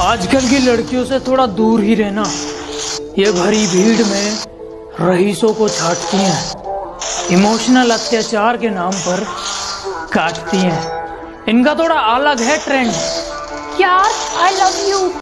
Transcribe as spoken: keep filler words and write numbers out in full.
आजकल की लड़कियों से थोड़ा दूर ही रहना। ये भरी भीड़ में रईसों को छाटती हैं, इमोशनल अत्याचार के नाम पर काटती हैं। इनका थोड़ा अलग है ट्रेंड। यार आई लव यू।